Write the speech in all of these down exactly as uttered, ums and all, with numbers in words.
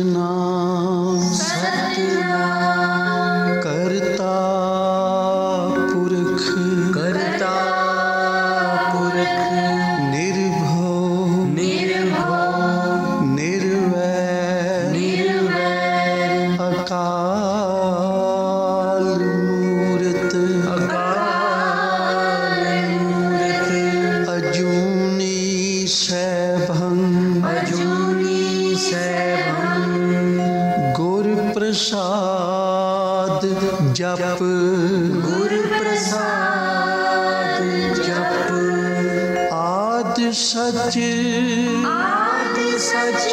सतनाम सतनाम करता पुरख करता पुरख निर्भव निर्भव निर्वैर निर्वैर अकाल मूरत अकाल मूरत अजूनी सैभं अजूनी सैभं गुर प्रसाद जप गुर प्रसाद जप आद सच आद सच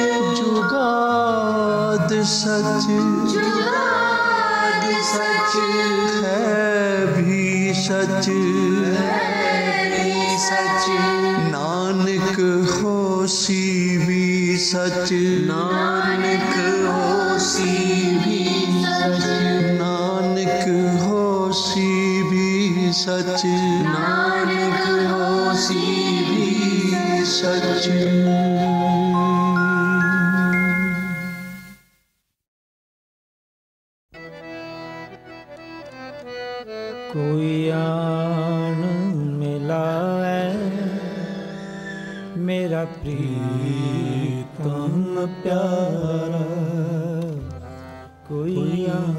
जुगाद सच जुगाद सच है भी सच है भी सच नानक होसी भी सच नानक होसी भी सच नानक होसी भी सच नानक होसी भी सच। कोई आन मिला है मेरा प्रीतम प्यारा, कोई आन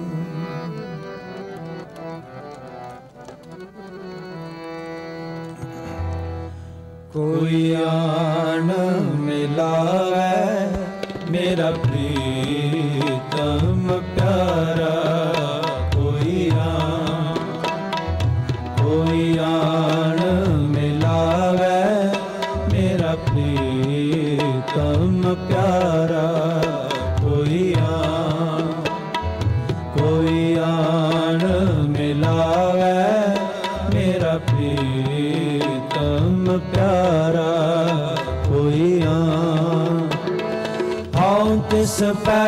कोई आन मिला है मेरा प्रीतम प्यारा, कोई आन कोई आन मिला है मेरा प्रीतम प्यारा, कोई आन कोई आन मिला है मेरा प्रीतम प्यारा, कोई आन हाँ तिस पै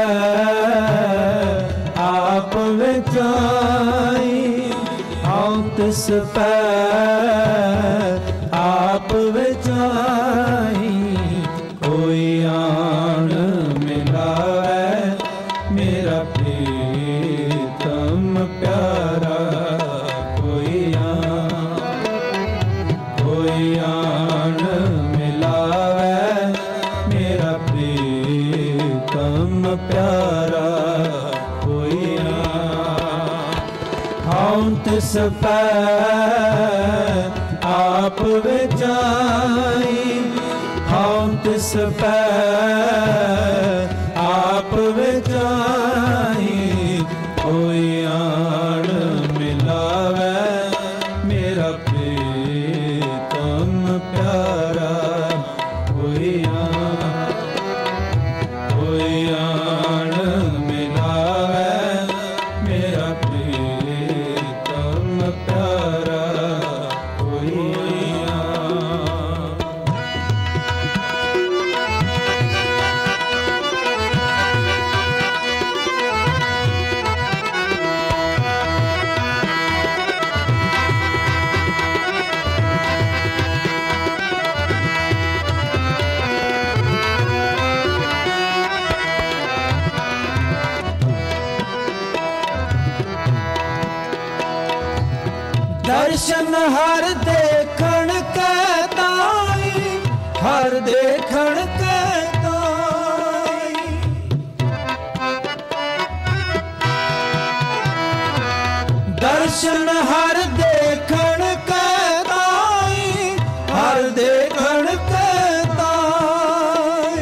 आप विचाई हाँ तिस पै आप विचाई, कोई आन मिला है मेरा प्रीतम प्यारा, कोई आन कोई आन मिला है मेरा प्रीतम प्यारा, कोई आन हाँ तिस पै आप विचाई हाँ तिस पै आप विचाई, कोई आन मिला है मेरा प्रीतम प्यारा, कोई आन कोई आन मिला है मेरा प्रीतम प्यारा, कोई दर्शन हर देखण के ताई हर देखण के ताई, दर्शन हर देखण के ताई हर देखण के ताई,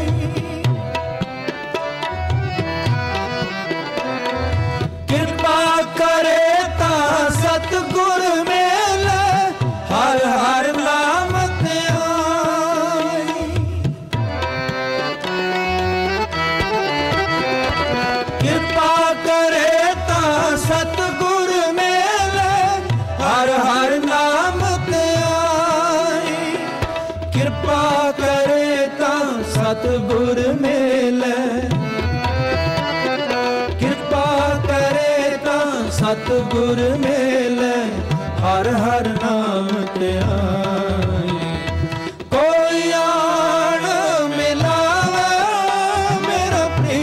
कृपा करे ता सतगुर मेले हर हर नाम ते आई, कृपा करे ता सतगुर मेले हर हर नाम ते आई, कृपा करे ता सतगुर मेले कृपा करे ता सतगुर मेले हर हर नाम ते आई, कोई आन मिला मेरा प्रीतम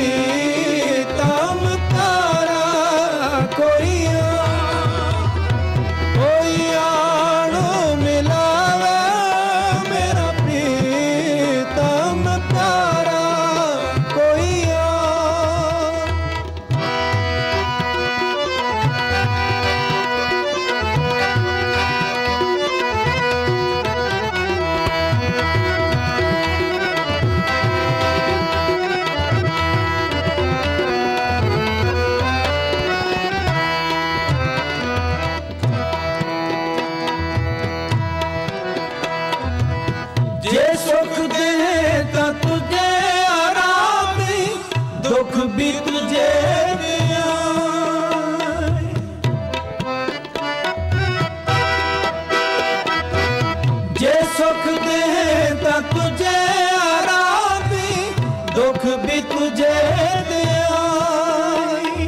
दूजे दे आई।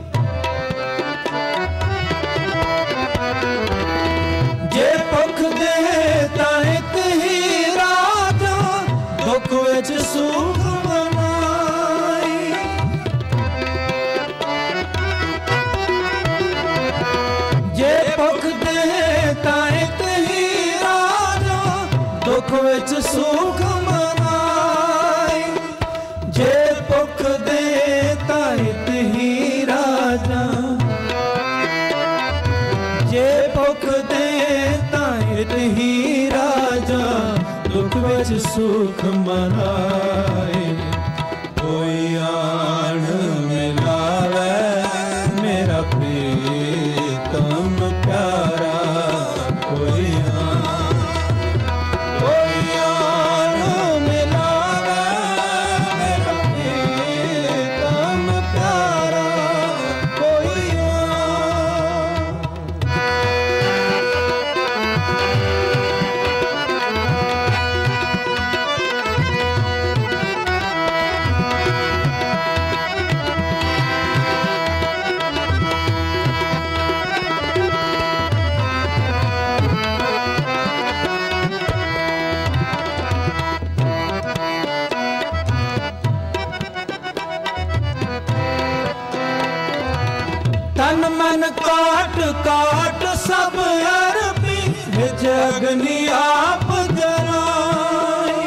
जे भुख दे तां एक ही राजा, दुख विच सुख बनाई। जे भुख दे तां एक ही राजा, दुख विच सुख मनाई। जे भुख दे तां एक ही राजा, जे भुख दे तां एक ही राजा, दुख विच सुख मनाए। कोई आन मिलावे मेरा प्रीतम प्यारा, कोई आन, कोई आन मिलावे मेरा प्रीतम प्यारा, कोई आन। तन मन काट काट सब अरबी, विच अग्नि आप जराई।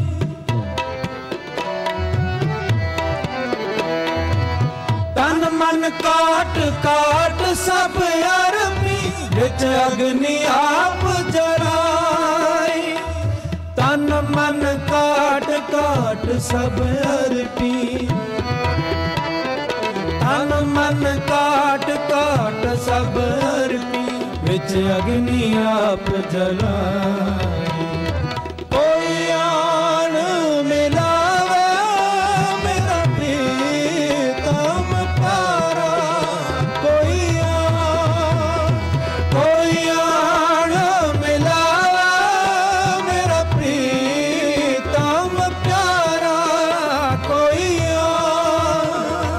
तन मन काट काट सब अरबी, विच अग्नि आप जराई। तन मन काट काट सब अरबी, तन मन काट काट सब अरबी, विच अग्नि आप जलाई। कोई आन मिलावे मेरा प्रीतम प्यारा, कोई आन, कोई आन मिलावे मेरा प्रीतम प्यारा, कोई आन।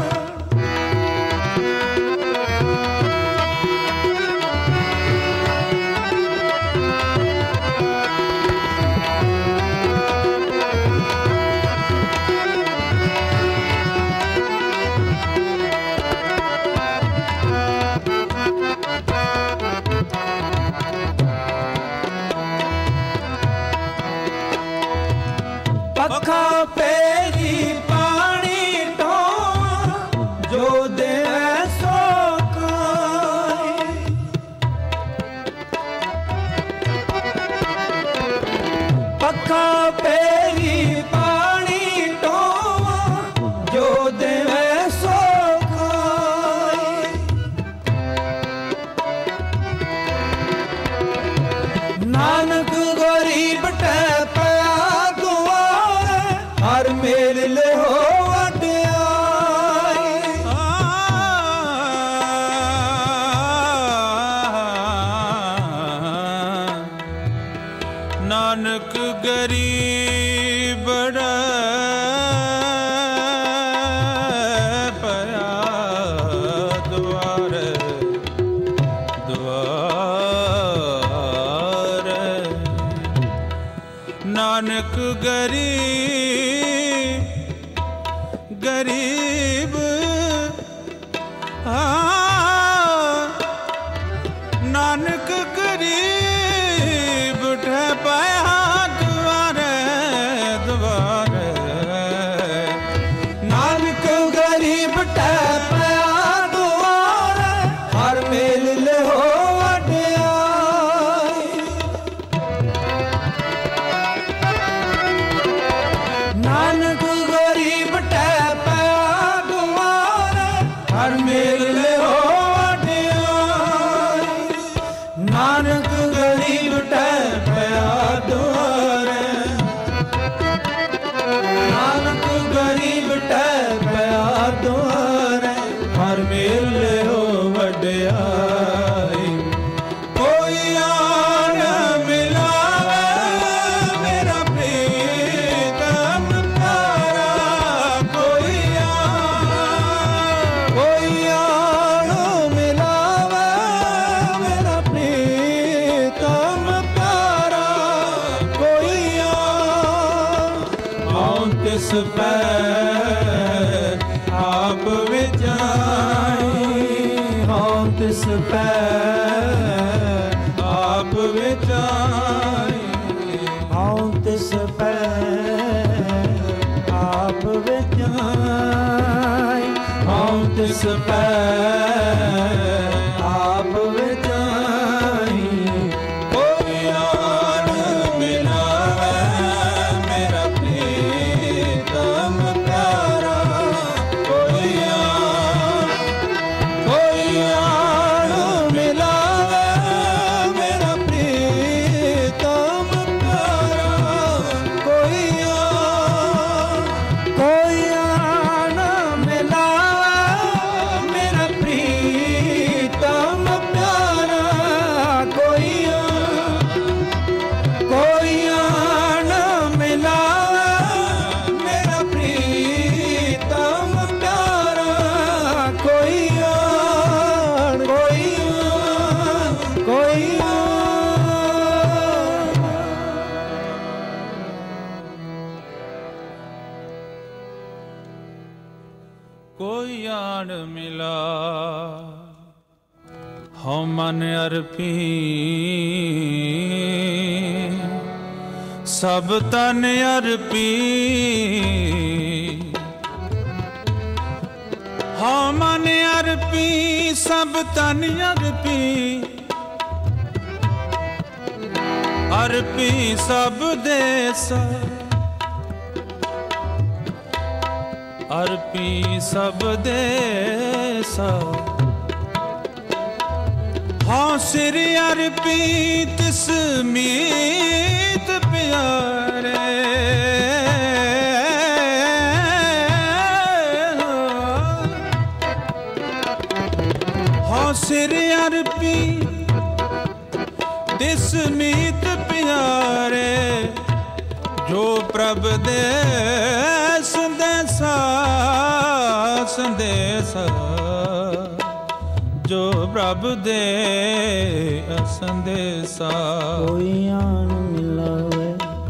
पखा पेरी पानी ढोआ, जो दे सो खाए। पखा पेरी पानी ढोआ, जो दे सो खाए। नानक गरीब टे पया दुआरे, हर मेल ले हो वड्याई। नानक गरीब पया द्वारे द्वारे। नानक गरीब गरीब हाँ, नानक गरीब ठह पाया द्वारे द्वारे। नानक गरीब ठह पाया द्वारे, हर मेल ले हो वड्याई। नानक गरीब टै पया दुआरे, हर मेल ले हो पै आप विचाई, हाँ तिस पै आप विचाई, हाँ तिस पै आप विचाई, हाँ तिस पै आप विचाई। कोई आन मिलावे मेरा प्रीतम प्यारा, कोई आन, कोई आन मिलावे मेरा प्रीतम प्यारा, कोई आन, कोई आन मिलावे मेरा प्रीतम प्यारा, कोई आन, कोई आन मिलावे मेरा प्रीतम प्यारा, कोई आन, कोई आन, कोई आन। कोई आन मिला हम मन अर्पी, सब तन अर्पी, हम मन अर्पी, सब तन अर्पी, अर्पी सब देश, अर्पी सब देश, हाँ सिर अर्पी तिस मीत प्यारे, हाँ सिर अर्पी तिस मीत प्यारे, जो प्रभ दे संदेशा, संदेशा, जो प्रभ दे संदेशा। कोई आन मिलावे,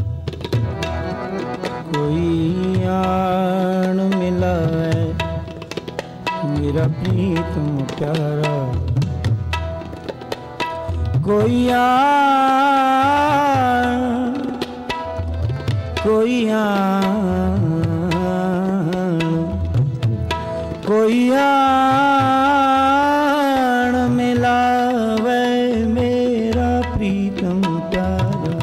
कोई आन मिलावे मेरा प्रीतम प्यारा, कोई आन, कोई आन, कोई आन मिलावे मेरा प्रीतम प्यारा,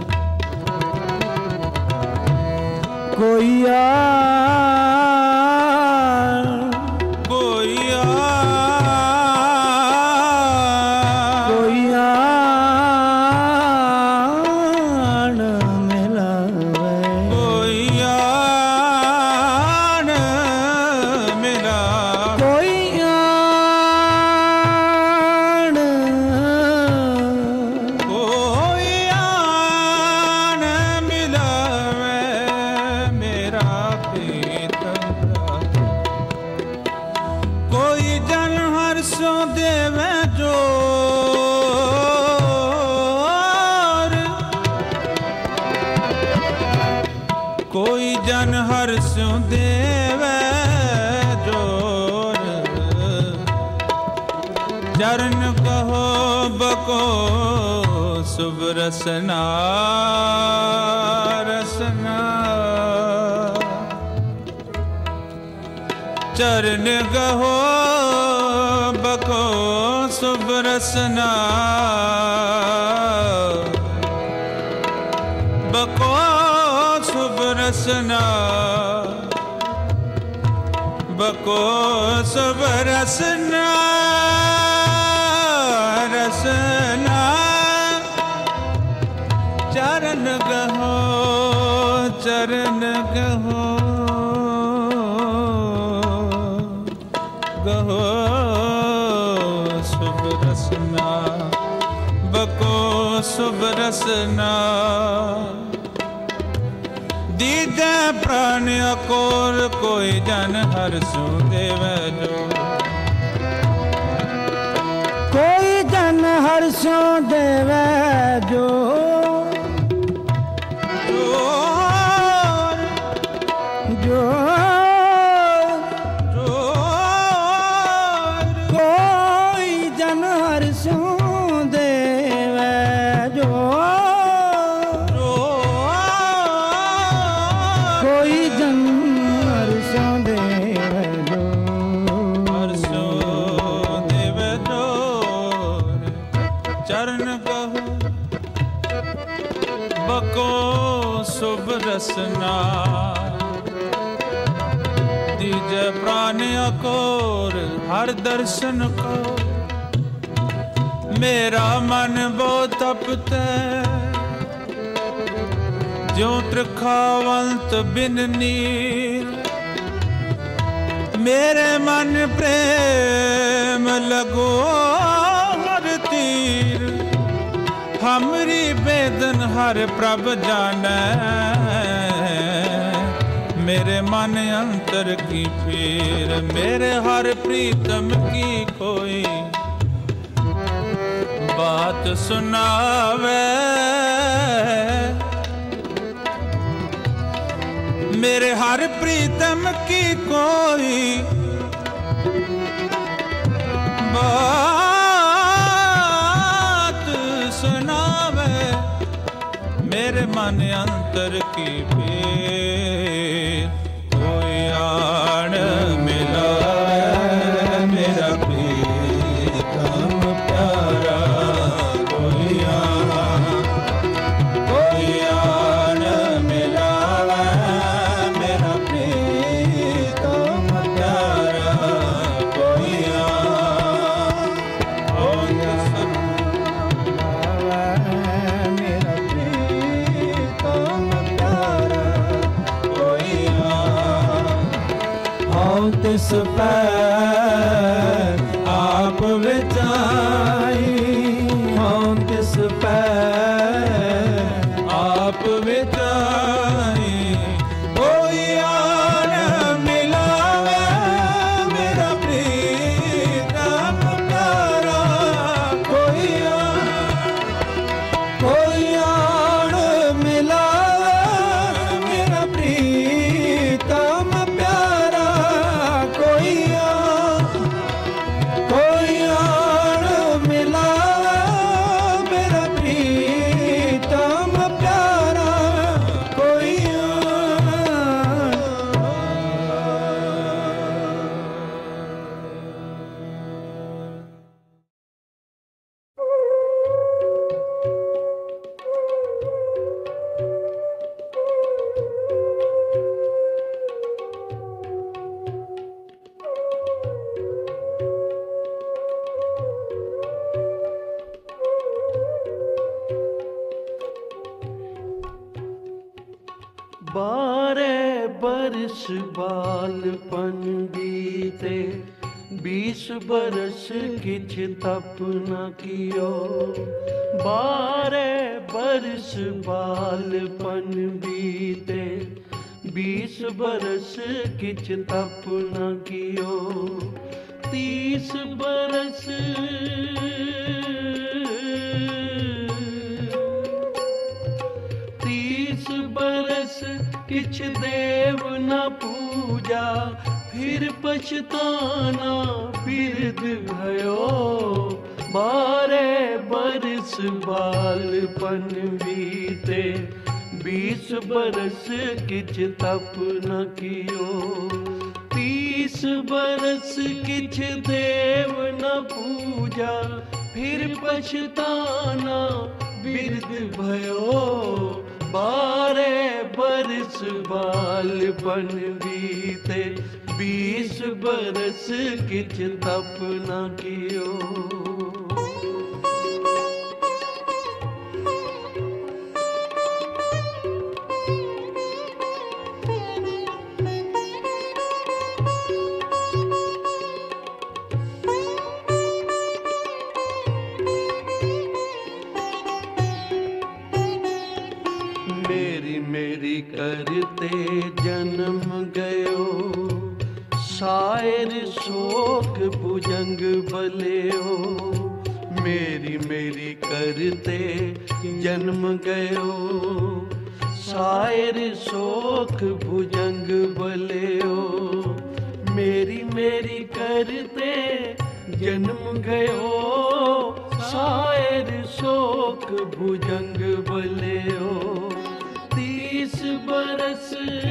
कोई आन, कोई आन, कोई आन मिलावे, कोई आन मिला, कोई आन, कोई आन मिलावे मेरा प्रीतम प्यारा, कोई जन हर्षों देवे जोर, कोई जन हर्षों देवे जोर, चरण कहो बको शुभ रसना, रसना, चरण कहो बको शुभ रसना, बको शुभ रसना, बको शुभ रसना, रसना, चरण गहो, चरण गहो, गहो शुभ रसना, बको शुभ रसना, दीजे प्राण अकोर कोई जन हर्षु देवे जो, कोई जन हर्षु देवे जो, जो, जो रसना दीजे प्राण अकोर हर दर्शन को मेरा मन बहुत तपते ज्यों त्रिखावंत बिन नीर मेरे मन प्रेम लगो हर तीर हमरी बेदन हर प्रभ जाने मेरे मन अंतर की पीर मेरे हर प्रीतम की कोई बात सुनावे मेरे हर प्रीतम की कोई बात सुनावे मेरे मन अंतर की पीर कोई आड़ मिलावे मेरा प्रीतम प्यारा कोई आड़ कोई आड़ मिलावे मेरा प्रीतम प्यारा कोई आड़ ओ मेरा प्रीतम प्यारा कोई आड़ तिस पैर आप विचाई हाँ तिस पैर आप विचाई कोई आन मिलावे मेरा प्रीतम प्यारा कोई आन कोई आन मिलावे मेरा प्रीतम प्यारा कोई आन कोई आन मिलावे मेरा प्रीतम प्यारा कोई बारह बरस बालपन बीते बीस बरस किछ तप न कियो बारह बरस बालपन बीते बीस बरस किछ तप न कियो तीस बरस तीस बरस किछ देव न पूजा फिर पछताना बिरध भयो बारह बरस बालपन बीते बीस बरस किछ तप न कियो तीस बरस किछ देव न पूजा फिर पछताना बिरध भयो बारह बरस बालपन बीते बीस बरस किछ तप न कियो मेरी मेरी करते जन्म गयो शायर शोक भुजंग बलियो मेरी मेरी करते जन्म गयो शायर शोक भुजंग बलियो मेरी मेरी करते जन्म गयो शायर शोक भुजंग बलियो तीस बरस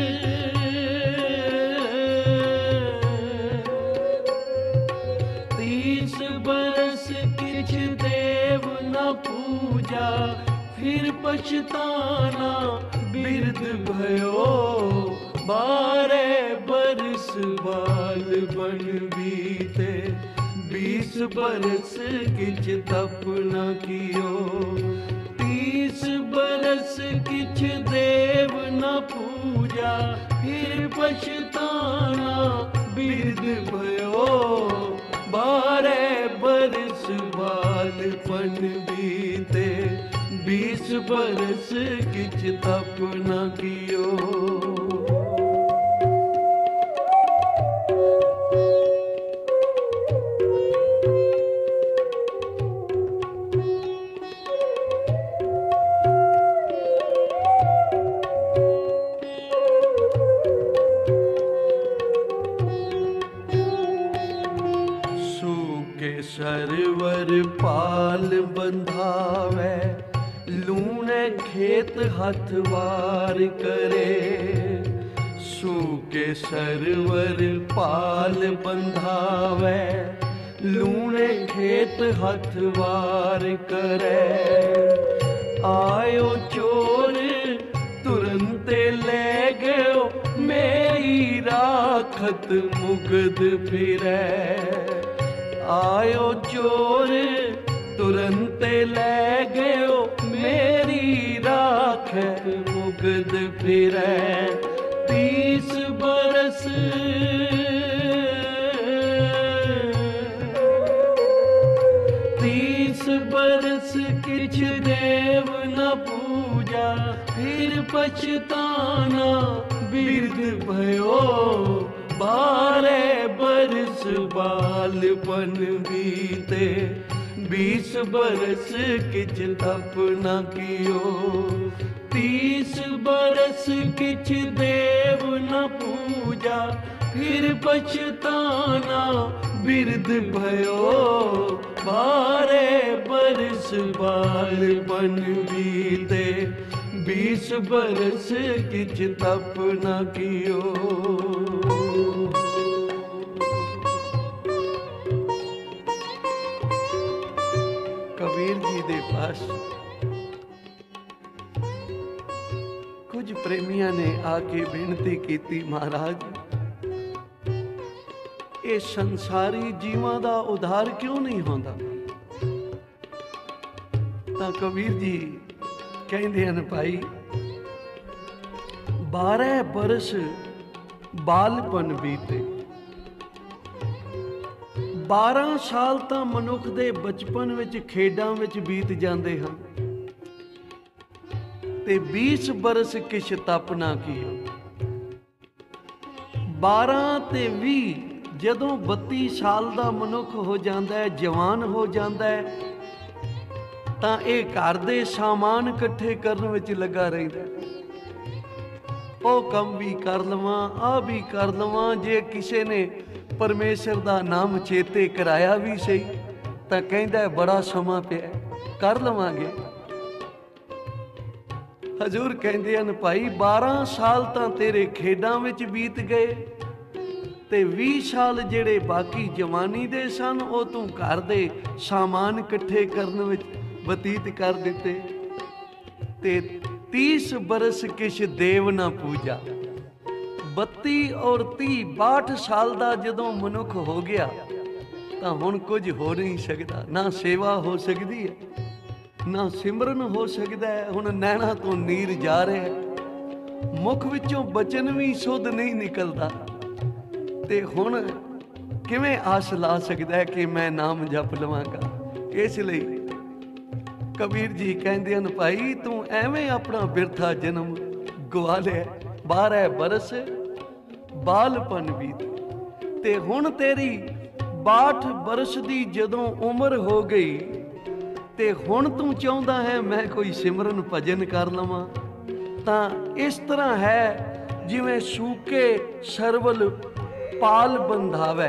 तीस बरस किछ देव न पूजा फिर पछताना बिरध भयो। बारह बरस बाल बन बीते, बीस बरस किछ तप न कियो। तीस बरस किछ देव न पूजा, फिर पछताना बिरध भयो। बारह बरस बालपन बीते, बीस बरस किछ तप न कियो। सरवर पाल बंधावे, लूने खेत हथवार करे। सूके सरवर पाल बंधावे, लूने खेत हथवार करे। आयो चोर तुरंते ले गयो, मेरी राखत मुगद फिरे। आयो चोर तुरंते ले गयो, मेरी राखत मुगद फिरे। तीस बरस तीस बरस किछ देव न पूजा, फिर पछताना बिरध भयो। बारह बरस बालपन बीते, बीस बरस किछ तप न कियो। तीस बरस किछ देव न पूजा, फिर पछताना बिरध भयो। बारह बरस बालपन बीते, बीस बरस किछ तप न कियो। कबीर जी दे पास कुछ प्रेमियां ने आके बेनती की, महाराज ये संसारी जीवां दा उद्धार क्यों नहीं होंदा? तां कबीर जी कहंदे हन, भाई बारह बरस बालपन बीते, बारह साल ਤਾਂ ਮਨੁੱਖ ਦੇ ਬਚਪਨ ਵਿੱਚ ਖੇਡਾਂ ਵਿੱਚ ਬੀਤ ਜਾਂਦੇ ਹਨ ਤੇ बीस ਬਰਸ ਕਿਛ ਤਪ ਨਾ ਕੀਓ। ਬਾਰ੍ਹਾਂ ਤੇ ਵੀਹ ਜਦੋਂ ਬੱਤੀ ਸਾਲ ਦਾ ਮਨੁੱਖ ਹੋ ਜਾਂਦਾ ਹੈ, ਜਵਾਨ ਹੋ ਜਾਂਦਾ ਹੈ, ਤਾਂ ਇਹ ਘਰ ਦੇ ਸਾਮਾਨ ਇਕੱਠੇ ਕਰਨ ਵਿੱਚ ਲੱਗਾ ਰਹਿੰਦਾ। ਉਹ ਕੰਮ ਵੀ ਕਰ ਲਵਾਂ, ਆਹ ਵੀ ਕਰ ਲਵਾਂ। ਜੇ ਕਿਸੇ ਨੇ परमेश्वर दा नाम चेते कराया भी सही, तो कहता बड़ा समा पिया, कर लवांगे। हजूर कहते हैं भाई बारह साल तो तेरे खेडां विच बीत गए, ते बीस साल जेड़े बाकी जवानी दे सन वो तू घर दे सामान इकट्ठे करन विच बतीत कर दिते। ते तीस बरस किश देव ना पूजा। बत्ती और तीह बाठ साल का जदों मनुख हो गया तो हुण कुछ हो नहीं सकता, ना सेवा हो सकती है, ना सिमरन हो सकता है। हुण नैना तो नीर जा रहा है, मुख विचों बचन भी शुद्ध नहीं निकलता, ते हुण किवें आस ला सकता है कि मैं नाम जप लवांगा। इसलिए कबीर जी कहंदे हन, भाई तू एवें अपना बिरथा जन्म गवा लिया। बारह बरस बालपन बीत ते हुण तेरी बाठ बरस दी जदों उम्र हो गई, ते हुण तू चाहुंदा है मैं कोई सिमरन भजन कर लवां। तां इस तरह है जिवें सूके सरवल पाल बंधावे।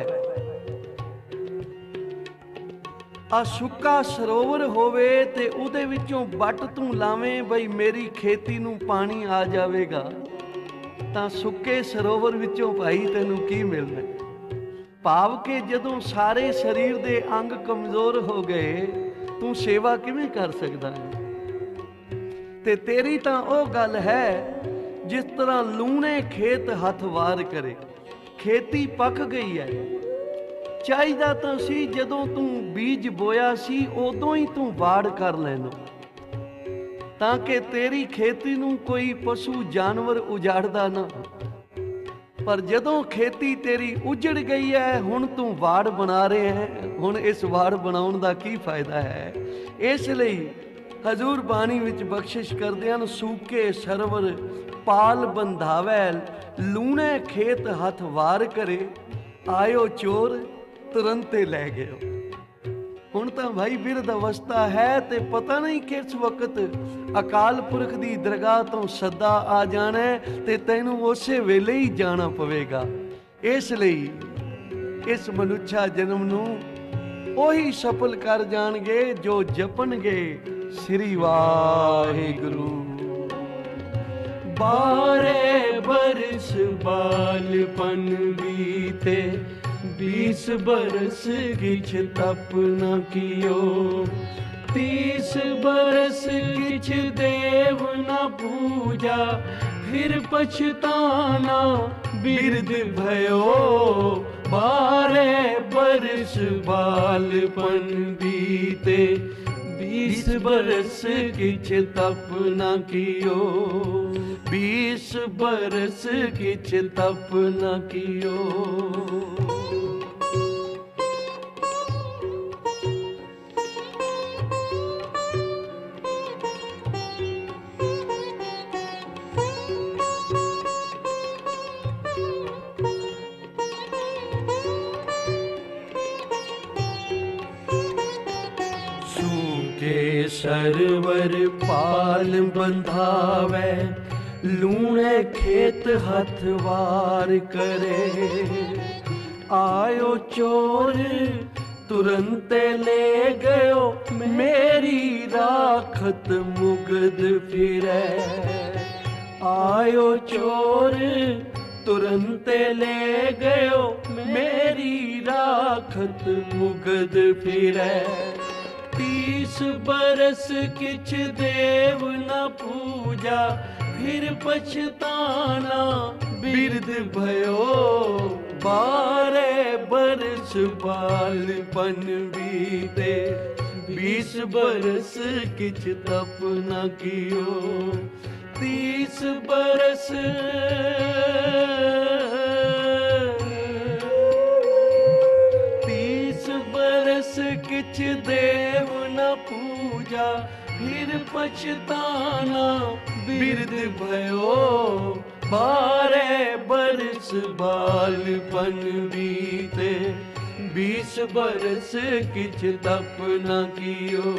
आ सुक्का सरोवर होवे ते उहदे विचों बट तू लावें बई मेरी खेती नूं पानी आ जावेगा, ਤਾਂ ਸੁੱਕੇ ਸਰੋਵਰ ਵਿੱਚੋਂ ਭਾਈ ਤੈਨੂੰ ਕੀ ਮਿਲਣਾ? ਭਾਵ ਕਿ ਜਦੋਂ ਸਾਰੇ ਸਰੀਰ ਦੇ ਅੰਗ ਕਮਜ਼ੋਰ ਹੋ ਗਏ, ਤੂੰ ਸੇਵਾ ਕਿਵੇਂ ਕਰ ਸਕਦਾ ਹੈ? ਤੇ ਤੇਰੀ ਤਾਂ ਉਹ ਗੱਲ ਹੈ ਜਿਸ ਤਰ੍ਹਾਂ ਲੂਣੇ ਖੇਤ ਹੱਥ ਵਾਰ ਕਰੇ। ਖੇਤੀ ਪੱਕ ਗਈ ਹੈ, ਚਾਹੀਦਾ ਤਾਂ ਸੀ ਜਦੋਂ ਤੂੰ ਬੀਜ ਬੋਇਆ ਸੀ ਉਦੋਂ ਹੀ ਤੂੰ ਵਾੜ ਕਰ ਲੈਣਾ, ਤਾਂ ਕਿ ਤੇਰੀ ਖੇਤੀ ਨੂੰ ਕੋਈ ਪਸ਼ੂ ਜਾਨਵਰ ਉਜਾੜਦਾ ਨਾ। ਪਰ ਜਦੋਂ ਖੇਤੀ ਤੇਰੀ ਉਜੜ ਗਈ ਹੈ, ਹੁਣ ਤੂੰ ਵਾੜ ਬਣਾ ਰਿਹਾ ਹੈ, ਹੁਣ ਇਸ ਵਾੜ ਬਣਾਉਣ ਦਾ ਕੀ ਫਾਇਦਾ ਹੈ? ਇਸ ਲਈ ਹਜ਼ੂਰ ਬਾਣੀ ਵਿੱਚ ਬਖਸ਼ਿਸ਼ ਕਰਦੇ ਹਨ, ਸੂਕੇ ਸਰਵਰ ਪਾਲ ਬੰਧਾਵੈ, ਲੂਣੇ ਖੇਤ ਹੱਥ ਵਾਰ ਕਰੇ, ਆਇਓ ਚੋਰ ਤੁਰੰਤੇ ਲੈ ਗਇਓ। ਹੁਣ ਤਾਂ ਭਾਈ ਬਿਰਧ ਅਵਸਥਾ ਹੈ ਤੇ ਪਤਾ ਨਹੀਂ ਕਿਸ ਵਕਤ ਅਕਾਲ ਪੁਰਖ ਦੀ ਦਰਗਾਹ ਤੋਂ ਸੱਦਾ ਆ ਜਾਣਾ ਤੇ ਤੈਨੂੰ ਉਸੇ ਵੇਲੇ ਹੀ ਜਾਣਾ ਪਵੇਗਾ। ਇਸ ਲਈ ਇਸ ਮਨੁੱਖਾ ਜਨਮ ਨੂੰ ਉਹੀ ਸਫਲ ਕਰ ਜਾਣਗੇ ਜੋ ਜਪਣਗੇ ਸ੍ਰੀ ਵਾਹਿਗੁਰੂ। बारह बरस बालपन बीते, बीस बरस किछ तप न कियो, तीस बरस किछ देव न पूजा, फिर पछताना बिरद भयो। बारह बरस बालपन बीते, बीस बरस किछ तप न कियो, बीस बरस किछ तप न कियो। सरवर पाल बंधावे, लूणे खेत हथ वार करे, आयो चोर तुरंते ले गयो, मेरी राखत मुगद फिरे। आयो चोर तुरंते ले गयो, मेरी राखत मुगद फिरे। तीस बरस किछ देव न पूजा, फिर पछताना बिरद भयो। बारह बरस बालपन बीते, बीस बरस किछ तप न कियो, तीस बरस बरस किछ देव न पूजा, फिर पछताना बिरद भयो। बारह बरस बालपन बीते, बीस बरस किछ तप न कियो।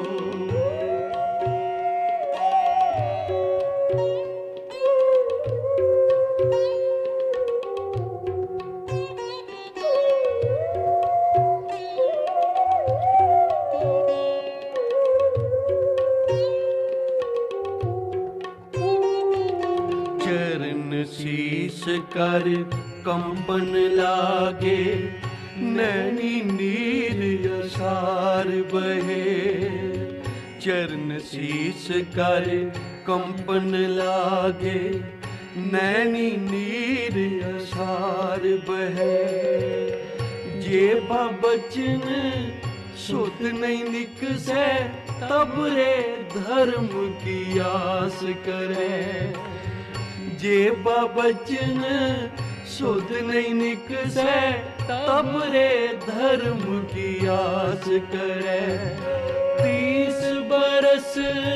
शीस कर कंपन लागे, नैनी नीर असार बहे। चरण शीस कर कंपन लागे, नैनी नीर असार बहे। जे बचन सुत नहीं निकसे, तब रे धर्म की आस करे। जे बचन सुध नहीं निकसे, तब रे धर्म की आस करे। तीस बरस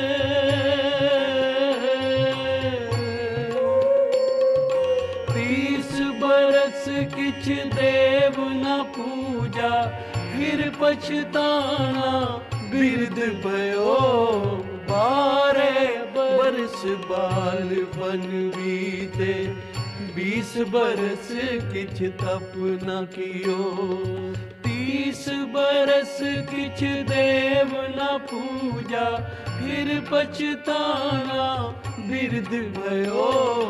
तीस बरस किछ देव न पूजा, फिर पछताना बिरद भयो। बारह बरस बालपन बीते, बीस बरस किछ तप न कियो, तीस बरस किछ देव न पूजा, फिर पछताना बिरद भयो।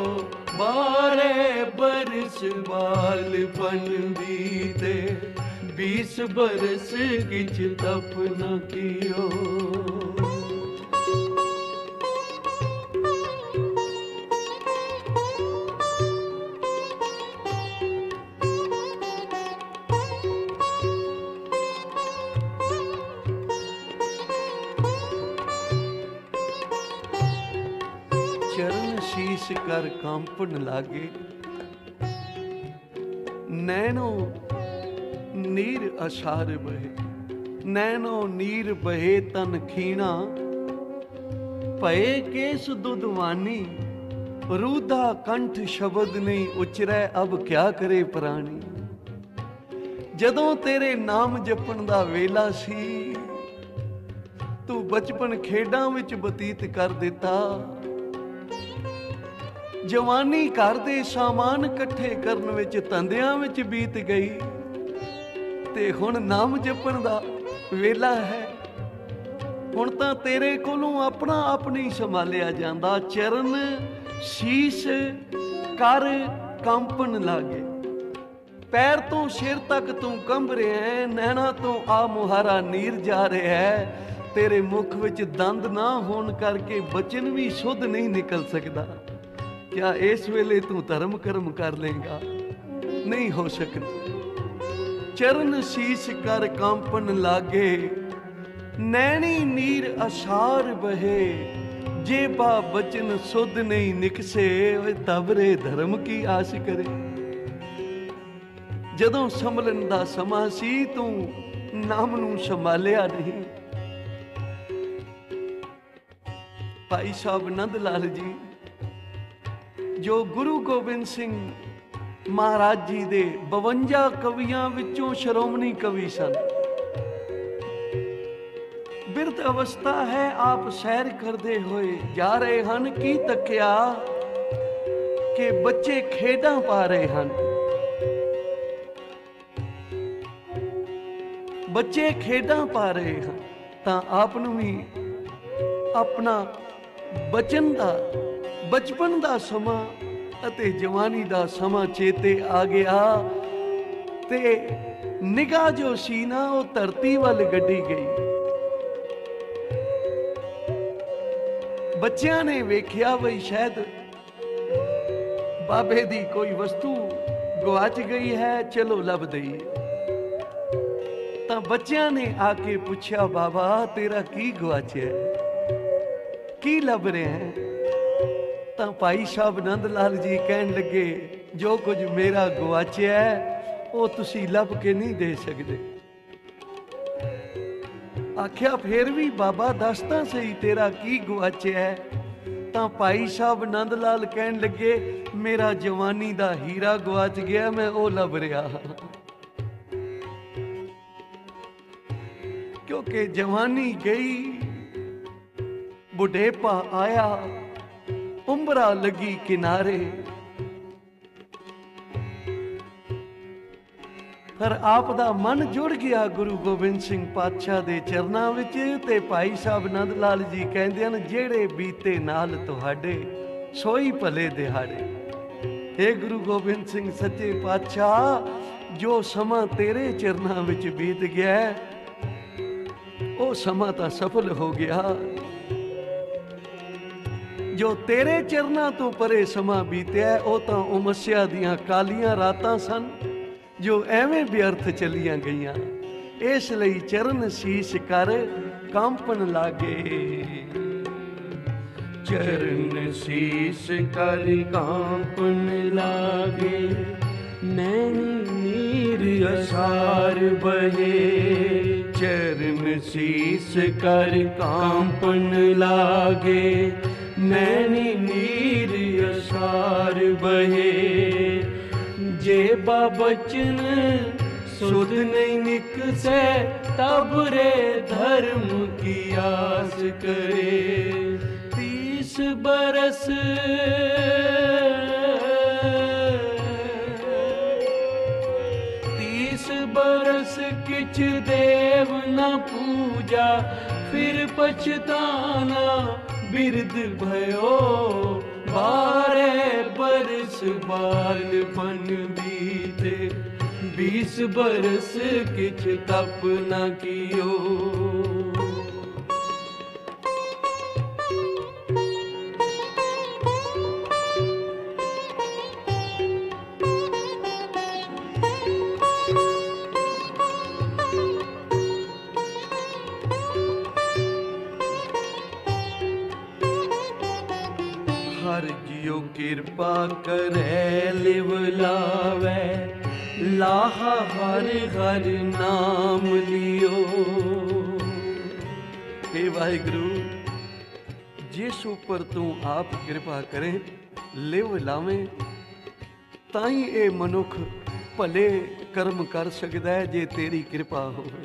बारह बरस बालपन बीते, बीस बरस किछ तप न कियो। चरण शीश कर कांपन लागे। नैनो नीर असार बहे, नैनो नीर बहे तन खीणा। भये केस दुधवानी, रूधा कंठ शब्द नहीं उचरै, अब क्या करे प्राणी। जदों तेरे नाम जपण दा वेला सी, तू बचपन खेडां विच बतीत कर दिता। जवानी घर दे सामान इकट्ठे करन विच तंदियां विच बीत गई, ते हुण नाम जपण दा वेला है। हुण तां तेरे कोलों अपना आप नहीं संभालिया जांदा। चरण शीश कर कंपन लागे। पैर तो सिर तक तू कंब रहा है, नैना तो आ मुहारा नीर जा रहा है। तेरे मुख विच दंद ना होने करके बचन भी शुद्ध नहीं निकल सकता। क्या इस वेले तू धर्म कर्म कर लेगा? नहीं हो सकता। चरण शीश कर कंपन लागे, नैनी नीर असार बहे। जेबा बचन सुध नहीं निकसे, तबरे धर्म की आस करे। जदों संभलन दा समा सी, तू नाम नू संभालिया नहीं। भाई साहब नंद लाल जी, जो गुरु गोबिंद सिंह महाराज जी दे बवंजा कवियां विचों श्रोमणी कवि सन। बिरध अवस्था है, आप सैर करते हुए जा रहे हन। की तकिया कि बच्चे खेडां पा रहे हन। बच्चे खेडां पा रहे हन, तां आप नूं भी अपना बचन दा बचपन दा समा अते जवानी दा समा चेते आ गया। ते निगाह जो सी ना, वो धरती वल गड्डी गई। बच्चियां ने वेख्या बई शायद बाबे दी कोई वस्तु गवाच गई है, चलो लब दईए। तां बच्चियां ने आके पूछा, बाबा तेरा की गवाचया है, की लब रहे हैं? तां भाई साहब नंद लाल जी कहन लगे, जो कुछ मेरा गवाचया है वो तुसी लब के नहीं दे सकते। आख्या फिर भी बाबा दसता सही तेरा की गवाचया है। तां भाई साहब नंद लाल कहन लगे, मेरा जवानी दा हीरा गवाच गया, मैं ओ लब रहा। क्योंकि जवानी गई, बुढ़ेपा आया, उम्रा लगी किनारे। पर आप दा मन जुड़ गया गुरु गोबिंद सिंह पातशाह दे चरनां विच। ते भाई साहब नंद लाल जी कहंदे हन, जेड़े बीते नाल तुहाडे सोई भले दिहाड़े। हे गुरु गोबिंद सिंह सच्चे पातशाह, जो समा तेरे चरनां विच बीत गया वो समा तां सफल हो गया। जो तेरे चरनां तो परे समा बीत्या, वो तां उमस्या दियां कालियां रातां सन, जो एवें व्यर्थ चलियां गईयां। इस लई चरण शीश कर कंपन लागे। चरण शीश कर कंपन लागे, नैनी नीर असार बहे। चरण शीश कर कंपन लागे, नैनी नीर असार बहे। जेबा बचन सुध नहीं निकसे, तब रे धर्म की आस करे। तीस बरस तीस बरस किछ देव न पूजा, फिर पछताना बिरद भयो। बारह बरस बालपन बीते, बीस बरस किछ तप न कियो। जियो कृपा करे लिव लावे, लाहा हर हर नाम लियो। हे वाहिगुरु, जिस ऊपर तू आप कृपा करे लिव लावें, ताई ये मनुख भले कर्म कर सकता है जे तेरी कृपा होवे।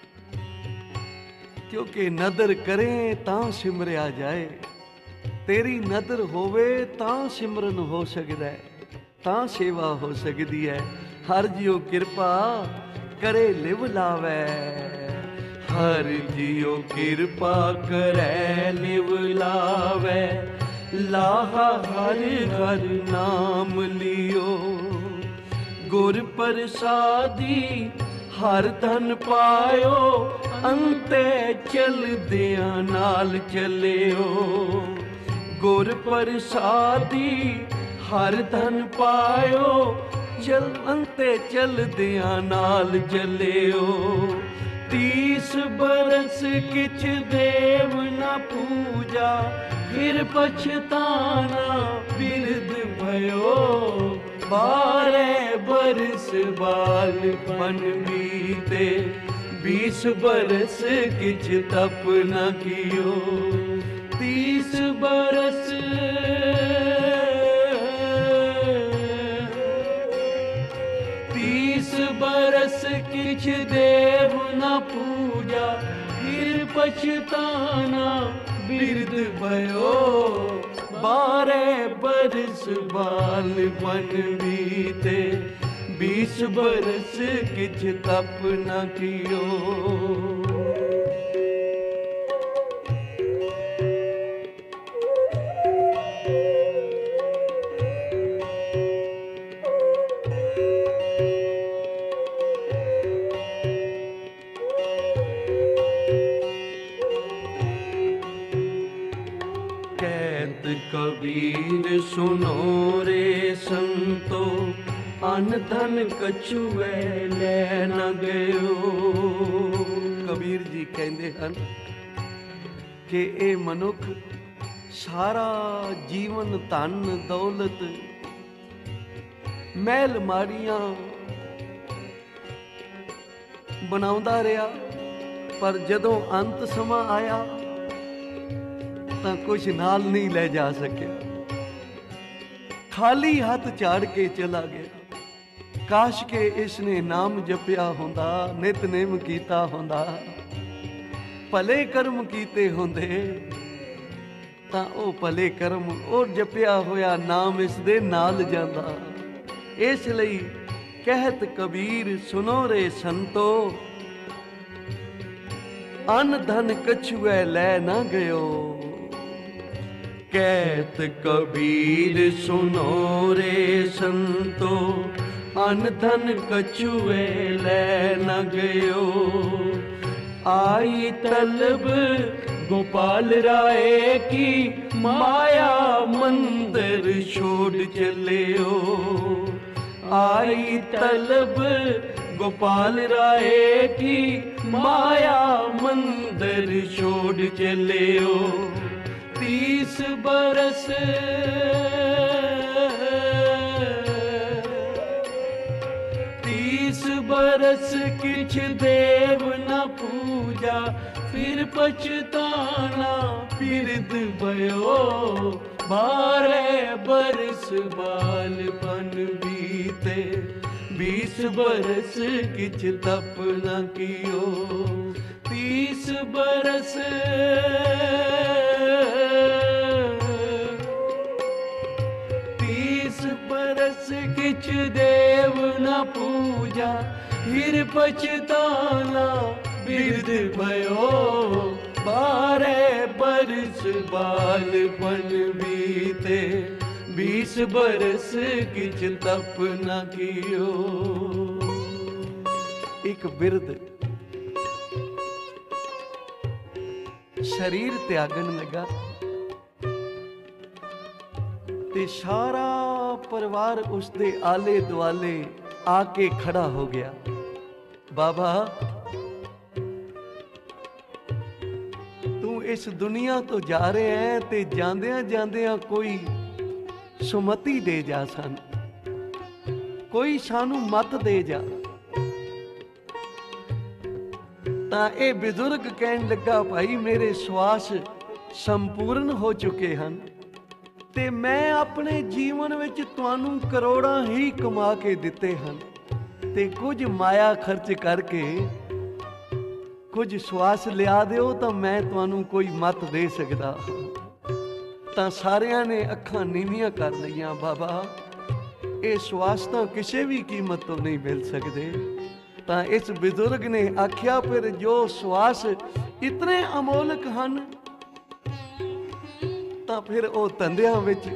क्योंकि नदर करें तां सिमरिया जाए, तेरी नदर होवे तां सिमरन हो सकता है, तां सेवा हो सकती है। हर जियो कृपा करे लिव लावे, हर जियो कृपा करे लिव लावे, लाहा हर हर नाम लियो। गुर प्रसादी हर धन पायो, अंते चलदियां नाल चलियो। गुर प्रसादी हर धन पायो, चल अंते चलदियां नाल चलियो। तीस बरस किछ देव न पूजा, फिर पछताना बिरद भयो। बारह बरस बालपन बीते, बीस बरस किछ तप न कियो। तीस बरस तीस बरस किछ देव न पूजा, फिर पछताना बिरद भयो। बारह बरस बालपन बीते, बीस बरस किछ तप न कियो। कबीर सुनो रे संतो, अन धन कछुए ले न गयो। कबीर जी कहते हैं कि ए मनुख सारा जीवन धन दौलत महल माड़ियां बनाउंदा रहा, पर जदों अंत समा आया तां कुछ नाल नहीं ले जा सकिया, खाली हाथ झाड़ के चला गया। काश के इसने नाम जपिया होंदा, नितनेम कीता होंदा, भले कर्म कीते होंदे, तां ओ भले कर्म ओ जपिया होया नाम इस दे नाल जांदा। इस लई कहत कबीर सुनो रे संतो, अन धन कछुए ले न गयो। कहत कबीर सुनो रे संतो, अन धन कछुए ले न गयो। आई तलब गोपाल राय की, माया मंदिर छोड़ चलियो। आई तलब गोपाल राय की, माया मंदिर छोड़ चलियो। तीस बरस तीस बरस किछ देव न पूजा, फिर पछताना बिरद भयो। बारह बरस बालपन बीते, बीस बरस किछ तप न कियो। तीस बरस तीस बरस किछ देव न पूजा, फिर पछताना बिरद भयो। बारह बरस बालपन बीते, बीस बरस किछ तप न कियो। एक बिरद शरीर त्यागन लगा ते सारा परिवार उसके आले दुआले आके खड़ा हो गया। बाबा तू इस दुनिया तो जा रहे हैं ते जांदियां जांदियां कोई ਸੁਮਤੀ ਦੇ ਜਾ ਸਾਨੂੰ, ਕੋਈ ਸਾਨੂੰ ਮਤ ਦੇ ਜਾ। ਤਾਂ ਇਹ ਬਜ਼ੁਰਗ ਕਹਿਣ ਲੱਗਾ, ਭਾਈ ਮੇਰੇ ਸਵਾਸ ਸੰਪੂਰਨ ਹੋ ਚੁੱਕੇ ਹਨ ਤੇ ਮੈਂ ਆਪਣੇ ਜੀਵਨ ਵਿੱਚ ਤੁਹਾਨੂੰ ਕਰੋੜਾਂ ਹੀ ਕਮਾ ਕੇ ਦਿੱਤੇ ਹਨ ਤੇ ਕੁਝ ਮਾਇਆ ਖਰਚ ਕਰਕੇ ਕੁਝ ਸਵਾਸ ਲਿਆ ਦਿਓ ਤਾਂ ਮੈਂ ਤੁਹਾਨੂੰ ਕੋਈ ਮਤ ਦੇ ਸਕਦਾ। ਤਾਂ ਸਾਰਿਆਂ ਨੇ ਅੱਖਾਂ ਨੀਵੀਆਂ ਕਰ ਲਈਆਂ, ਬਾਬਾ ਇਹ ਸਵਾਸ ਤਾਂ ਕਿਸੇ ਵੀ ਕੀਮਤ ਤੋਂ ਨਹੀਂ ਮਿਲ ਸਕਦੇ। ਤਾਂ ਇਸ ਬਜ਼ੁਰਗ ਨੇ ਆਖਿਆ, ਫਿਰ ਜੋ ਸਵਾਸ ਇਤਨੇ ਅਮੋਲਕ ਹਨ ਤਾਂ ਫਿਰ ਉਹ ਧੰਦਿਆਂ ਵਿੱਚ,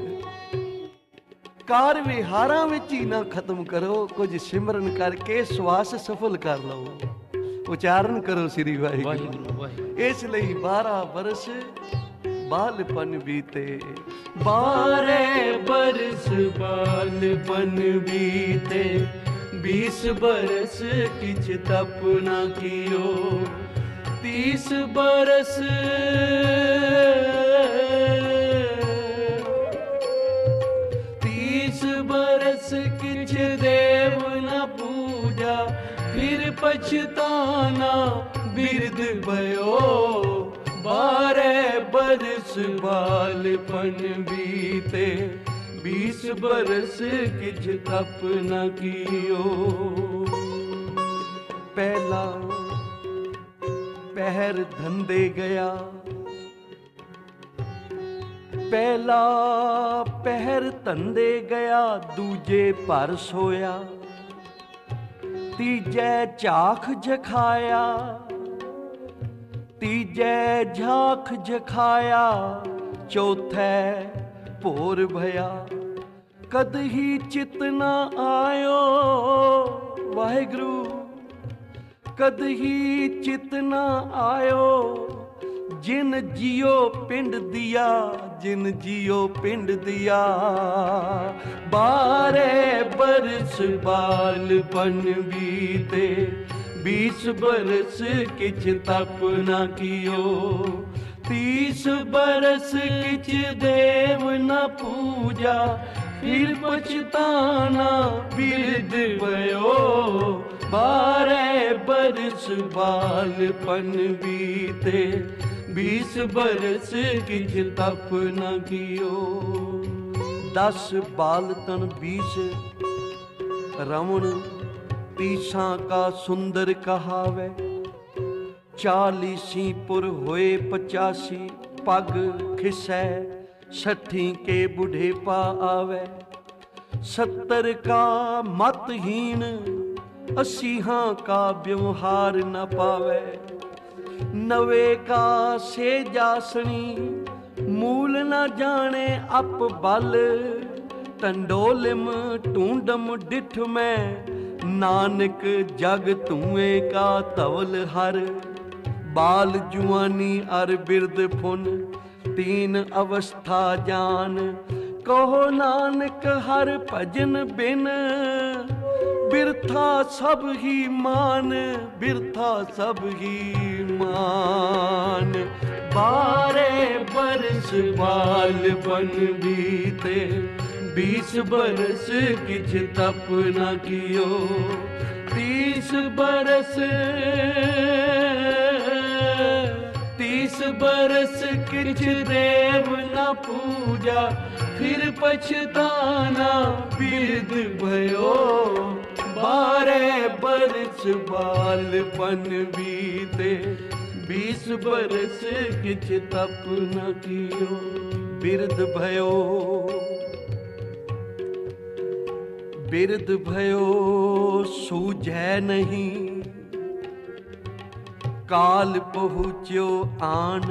ਕਾਰ ਵਿਹਾਰਾਂ ਵਿੱਚ ਹੀ ਨਾ ਖਤਮ ਕਰੋ, ਕੁਝ ਸਿਮਰਨ ਕਰਕੇ ਸਵਾਸ ਸਫਲ ਕਰ ਲਓ। ਉਚਾਰਨ ਕਰੋ ਸ੍ਰੀ ਵਾਹਿਗੁਰੂ। ਇਸ ਲਈ ਬਾਰਾਂ ਬਰਸ ਬਾਲਪਨ ਬੀਤੇ, ਬਾਰੇ ਬਰਸ ਬਾਲਪਨ ਬੀਤੇ, बीस बरस किछ तप न कियो, तीस बरस तीस बरस किछ देव न पूजा, फिर पछताना बिरद भयो, बारह बरस बालपन बीते, बीस बरस किछ तप न कियो। पहला पहर धंधे गया, पहला पहर धंधे गया, दूजे पर सोया, तीजे झाख जखाया, तीजे झाख जखाया, चौथे भोर भया, कद ही चित न आयो, वाहिगुरु कद ही चित न आयो, जिन जियो पिंड दिया, जिन जियो पिंड दिया, बारह बरस बालपन बीते, बीस बरस किछ तप न कियो, तीस बरस किछ देव न पूजा, फिर पछताना बिरद भयो, बारह बरस बालपन बीते, बीस बरस किछ तप न कियो। दस बालतन बीस रमण, तीसा का सुंदर कहावे, चालीसी पुर होए पचासी, पग खिसै सठी के बुढ़ेपा आवे, सत्तर का मतहीन, अस्सीहा का व्यवहार न पावे, नवे का से जासनी, मूल न जाने अप बल, टंडोलिम टूंडम डिठ में, नानक जग तुए का तवल हर, बाल जुआनी अर बिरद फुन, तीन अवस्था जान, कहो नानक हर भजन बिन, बिरथा सब ही मान, बिरथा सब ही मान, बारह बरस बालपन बीते, बीस बरस किछ तप न कियो, तीस बरस तीस बरस किछ देव न पूजा, फिर पछताना बिरद भयो, बारह बरस बालपन बीते, बीस बरस किछ तप न कियो। बिरद भयो, बिरद भयो सूझै नहीं, काल पहुँच्यो आन,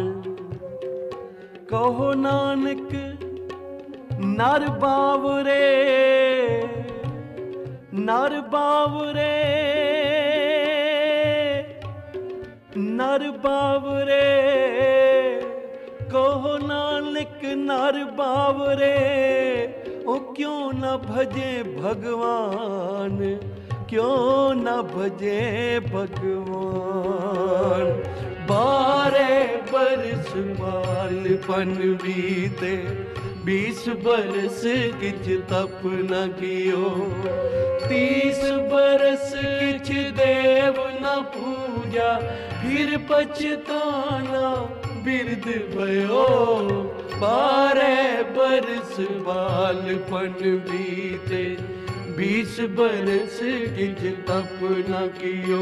कहो नानक नर बावरे, नर बावरे, नर बावरे, कहो नानक नर बावरे, ओ क्यों न भजे भगवान, क्यों न भजे भगवान, बारह बरस बालपन बीते, बीस बरस किछ तप न कियो, तीस बरस किछ देव न पूजा, फिर पछताना बिरद भयो, बारह बरस बालपन बीते, बीस बरस किछ तप न कियो।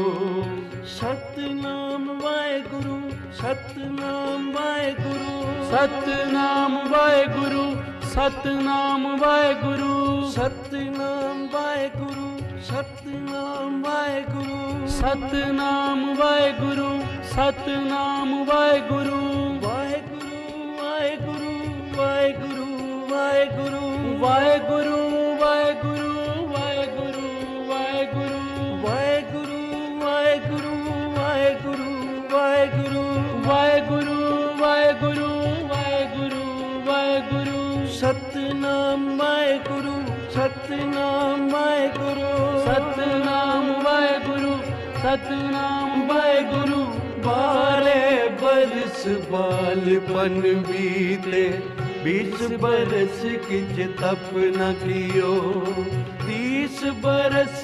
सतनाम वाहेगुरु, सतनाम वाहेगुरु, सतनाम वाहेगुरु, सतनाम वाहेगुरु, सतनाम वाहेगुरु, सतनाम वाहेगुरु, सतनाम वाहेगुरु, सतनाम वाहेगुरु, वाहेगुरु वाहेगुरु वाहेगुरु वाहेगुरु वाहेगुरु वाहेगुरु वाहेगुरु वाहेगुरु वाहेगुरु वाहेगुरु वाहेगुरु वाहेगुरु वाहेगुरु वाहेगुरु वाहेगुरु वाहेगुरु सतनाम वाहेगुरु, सतनाम वाहेगुरु, सतनाम वाहेगुरु, सतनाम वाहेगुरु। बारह बरस बालपन बीते, बीस बरस किछ तप न कियो, तीस बरस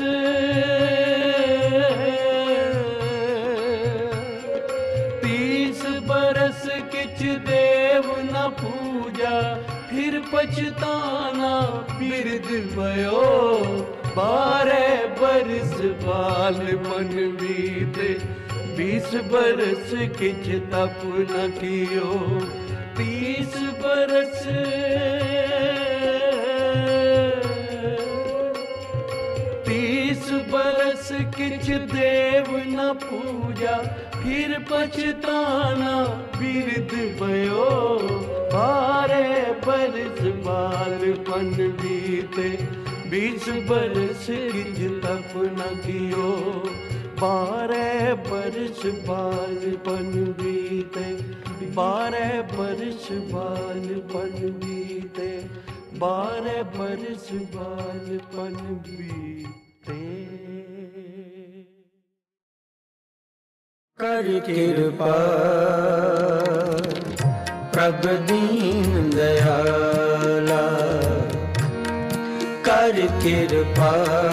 तीस बरस किछ देव न पूजा, फिर पछताना बिरद भयो, बारह बरस बालपन बीते, बीस बरस किछ तप न कियो, तीस बरस तीस बरस किछ देव न पूजा, फिर पछताना बिरद भयो, बारह बरस बालपन बीते, बीस बरस किछ तप न कियो, बारह बरस बालपन बीते, बारह बरस बालपन बीते, बारह बरस बालपन बीते। कर कृपा प्रभु दीन दयाला, कर कृपा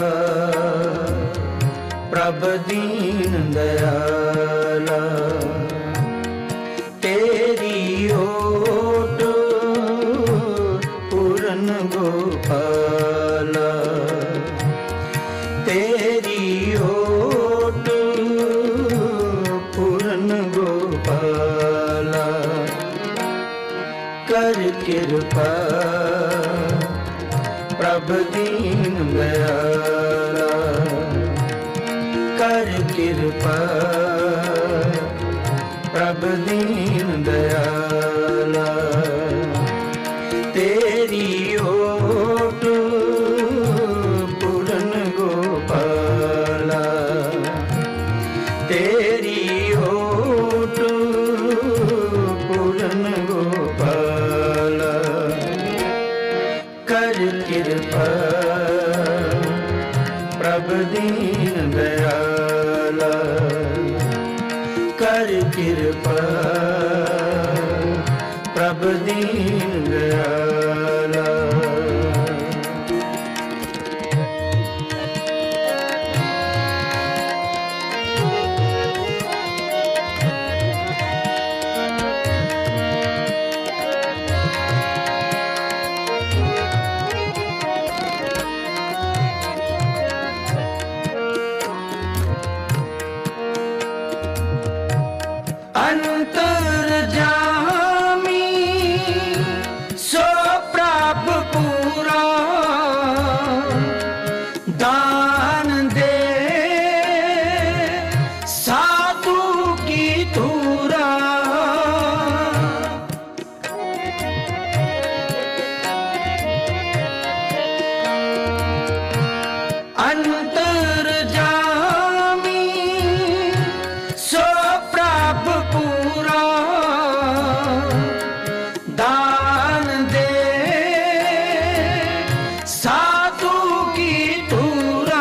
प्रभु दीन दयाला, तेरी ओट पूरन गोपाला, तेरी ओट पूरन गोपाला, कर कृपा प्रभु दीन दयाला, कर कृपा प्रभु दीन दयाला, तेरी ओट पूरन गोपाला, तेरी ओट पूरन गोपाला, कर कृपा प्रभु दीन दयाला, कर कृपा प्रभु दीन दयाला।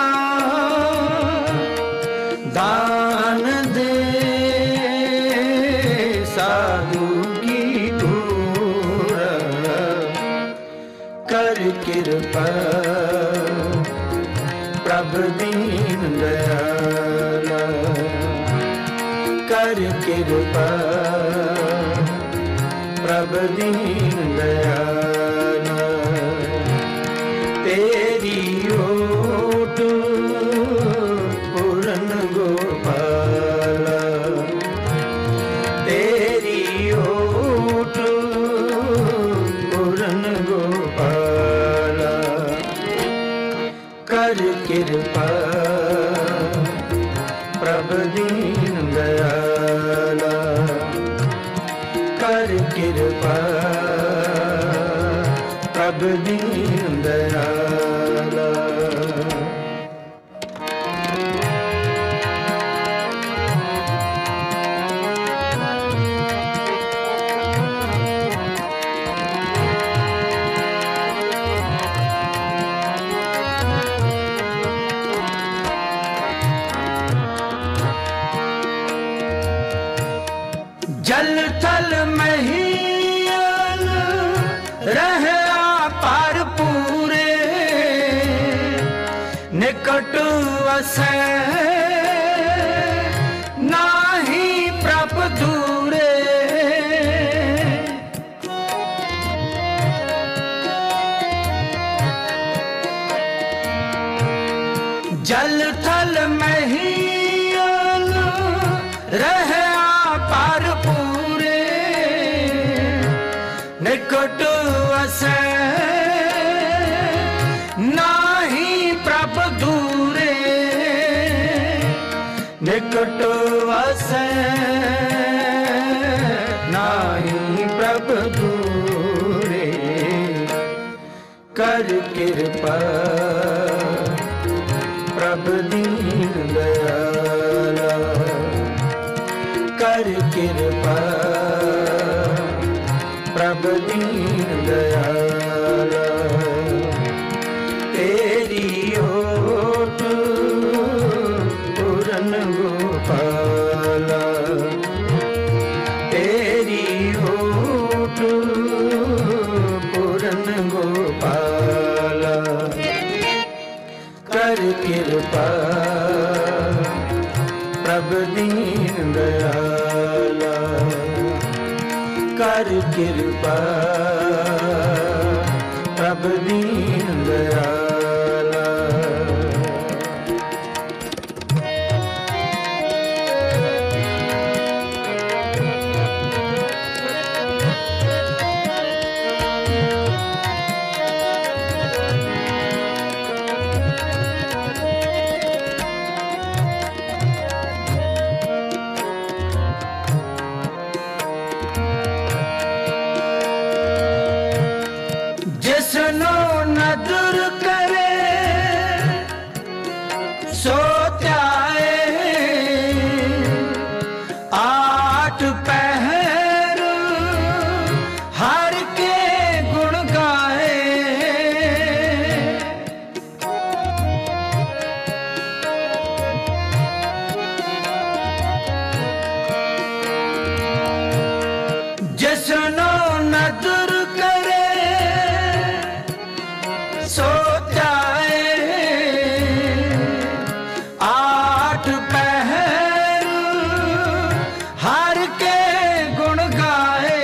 दान दे किरपा प्रभ दीन दयाला कर किरपा प्रभ दीन दयाला तेरी ओट पूरन गोपाला तेरी ओट पूरन गोपाला कर किरपा प्रभ दीन दयाला कर किरपा प्रभ दीन दयाला जल थल महियल रहया पर पूरे निकट वसै नाही प्रभ दूरे जल थल महियल रहया पर पूरे निकट वसै नाही प्रभ दूरे निकट वसै नाही प्रभ दूरे कर किरपा प्रभ दीन दयाला कर किरपा प्रभ दीन दयाला तेरी ओट पूरन गोपाला तेरी ओट पूरन गोपाला कर किरपा प्रभ दीन दयाला कर किरपा प्रभ दीन दयाला जिसनो नदर करे सो त्याए आठ पहर हर के गुण गाए जिसनो नदर करे सो जाए आठ पहर हर के गुण गाए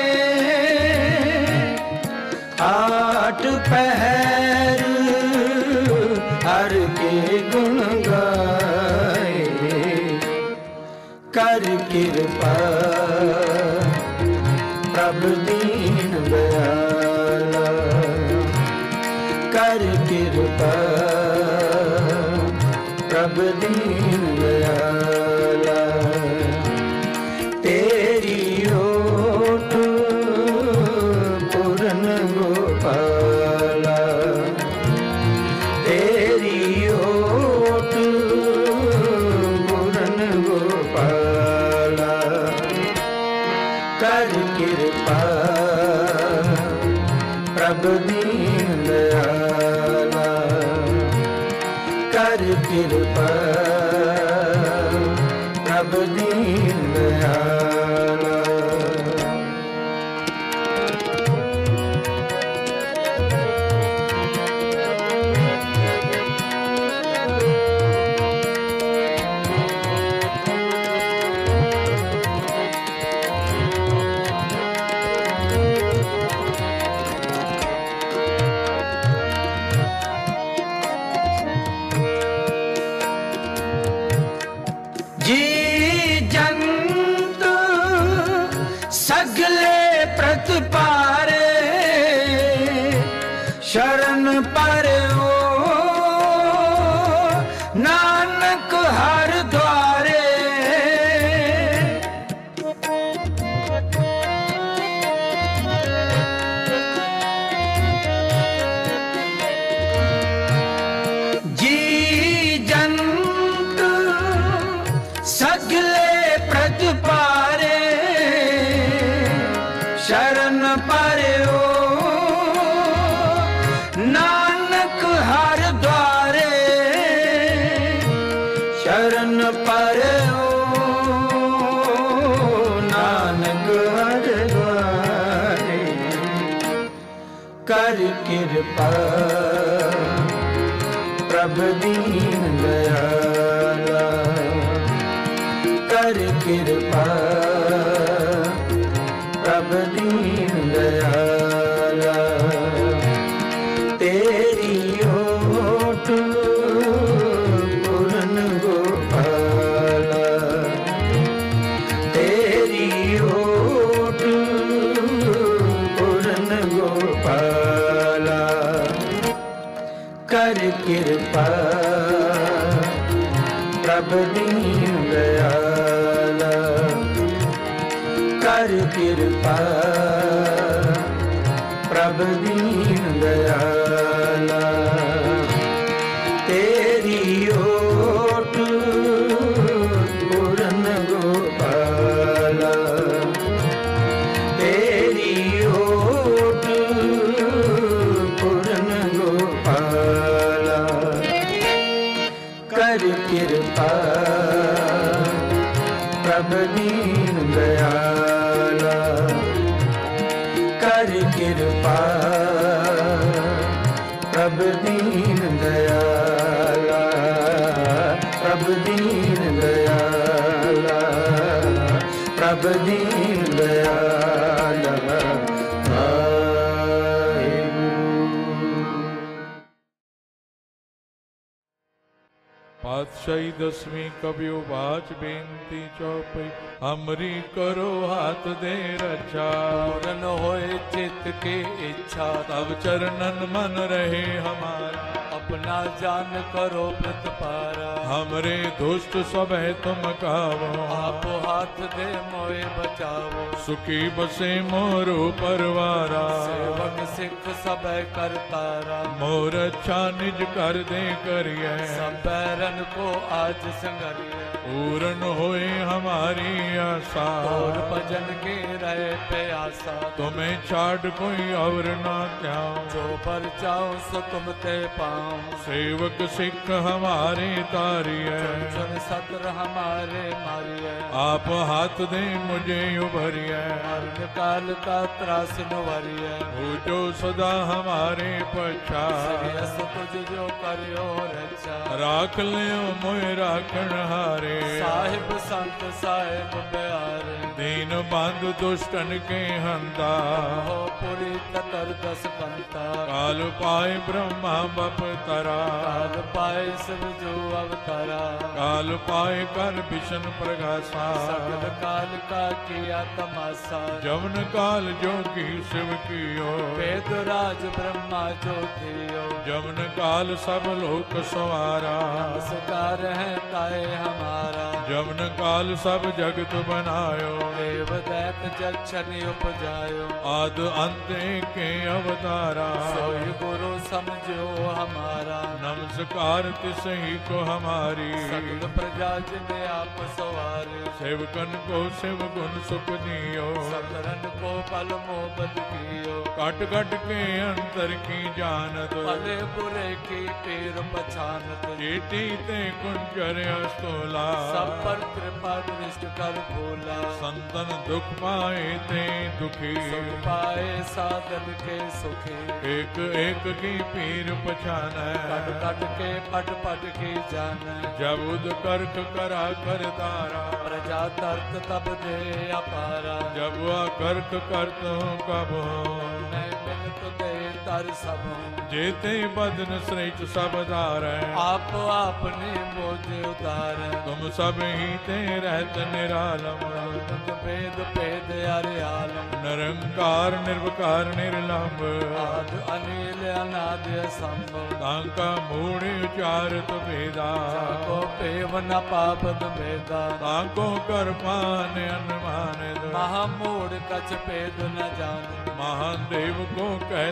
आठ पहर हर के गुण गाए कर किरपा प्रभ दीन दयाला कर किरपा प्रभ दीन दयाला तेरी ओट पूरन गोपाला तेरी ओट पूरन गोपाला कर किरपा प्रभ दीन दयाला कर किरपा प्रभ दीन दयाला गिले प्रज पारे शरण पारियो नानक हर द्वारे शरण पारियो नानक हर द्वारे कर कृपा प्रभु दीन दयाला कर कृपा प्रभु दीन दयाला तेरी ओट पूर्ण गोपाला तेरी ओट पूर्ण गोपाला कर कृपा प्रभु दीन दयाला कर कृपा प्रभु दीन दयाला तेरी ओट पूर्ण गोपाला तेरी ओट पूर्ण गोपाला कर कृपा प्रभु दीन दयाला कर कृपा प्रभु दीन दयाला प्रभु दीन दयाला प्रभु दीन दयाला पातशाही दसवीं कबियो बाच बेनती चौपई हमरी करो हाथ दे रक्षा पूर्ण होए चित्त के इच्छा तब चरणन मन रहे हमारा अपना जान करो प्रतिपारा हमरे दुष्ट सब है तुम कावो आप हाथ दे मोए बचावो सुखी बसे मोरो परवारा सेवक सिख सब करतारा मोर अच्छा निज कर दे करिए सब बैरन को आज संगरिए पूर्ण होए हमारी आशा और भजन के रहे प्यासा तुम्हें छाड़ कोई और ना त्याऊं जो पर चाहो सो तुम ते पाऊं सेवक सिख हमारे तारिए सुन सत्र हमारे मारिए आप हाथ दे मुझे उभरिए मरण काल का त्रास नुवरिए हो जो सदा हमारे पछा श्रेयस तुझ जो करियो रक्षा राख लियो मोय राखण हारे साहिब संत साहिब प्यारे दीन बंधु दुष्टन के हंता हो पुरी ततर दस कंता काल पाए ब्रह्मा बप तरा काल पाए शिव जो अवतारा काल पाए कर विष्णु प्रकाशा सकल काल का किया तमाशा जमन काल जोगी शिव कियो वेद राज ब्रह्मा जो थियो जमन काल सब लोक सवारा नमस्कार है ताए हमारा जमन काल सब जगत बनायो देव दैत जक्षनि उपजायो आद अंत के अवतारा सोई गुरु समझो हमारा नमस्कार तिसही को हमारी सकल प्रजा जिने आप सवारे सेवकन को शिव गुण सुख दियो सकरन को पल मोहब्बत कियो कट कट के अंतर की जानत भले बुरे की पीर पछानत चेटी ते कुंजर अस्तोला सब पर कृपा दृष्ट कर भोला संतन दुख पाए ते दुखी सुख पाए साधन के सुखी एक एक की पीर पछान कट कट के पट पट की जान जब उद कर्क करा कर तारा प्रजा तर्क तब दे अपारा जब वह कर्क करत हूँ कब मैं मिलत दे तर सब जेते बदन श्रेष्ठ सब धार आप आपने मोजे उतार तुम सब ही ते रहत निरालम भेद भेद अरे आलम निरंकार निर्विकार निर्लंब आद अनिल अनाद्य संभव तांका मूढ़ उचारत भेदा को पेव न पापद भेदा तांको कर पान अनुमान महामूढ़ कछ भेद न जान महान देव को कह तु सदा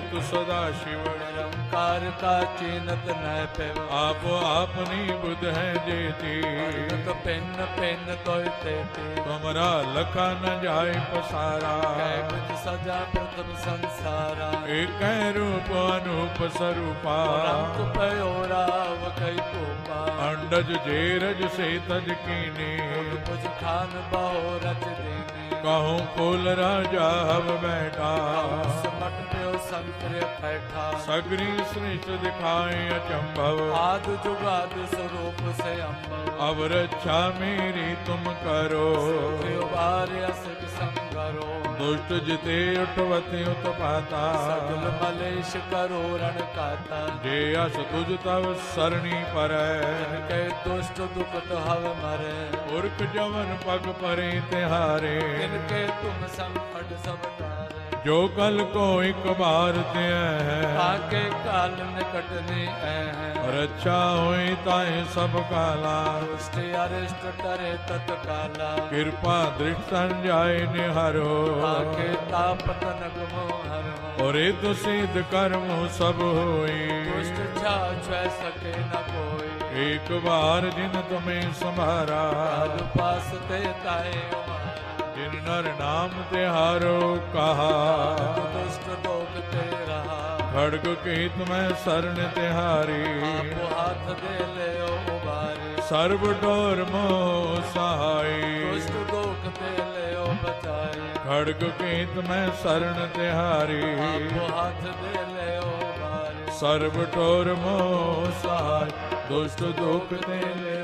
सदा शिव निरंकार का चिन्हत न पेव आप आपनी बुध है जेती तो पिन पिन तोय तेती तुमरा लखा न जाय पसारा कै बिच सजा प्रथम संसारा एक रूप अनूप स्वरूपा रंग पयो राव कई कोपा अंडज जेरज से तज कीने कुछ खान बहु रच देने कहूँ कुल राजा हव बैठा समट प्यो संकर बैठा सगरी श्रेष्ठ दिखाए अचंभव आद जुगाद स्वरूप से अम्बव अब रक्षा मेरी तुम करो सिख संगरो दुष्ट जिते उठवते उत्पाता सगल मलेश करो रण काता जे अस तुझ तव सरणी पर जिनके दुष्ट दुखत हव मरे उर्ख जवन पग परे तिहारे जिनके तुम संकट सब तारे जो कल को एक बार ते है आके काल निकट ने है रक्षा होई ताए सब काला दुष्ट अरिष्ट टरे तत्काला कृपा दृष्ट जाय निहारो आके तापत नगमो हरो और तो सिद्ध कर्म सब होई दुष्ट छा छह सके न कोई एक बार जिन तुम्हें संभारा काल पास ते ताए उमारा जिन नर नाम तिहारो कहा दुष्ट दोग ते रहा खड़ग के तुम्हें शरण तिहारी आपो हाथ दे ले उबारी सर्व डोर मोह सहाय दुष्ट दोग ते ले बचाई खड़ग के तुम्हें शरण तिहारी आपो हाथ दे ले उबारी सर्व डोर मोह सहाय दुष्ट दुख ते ले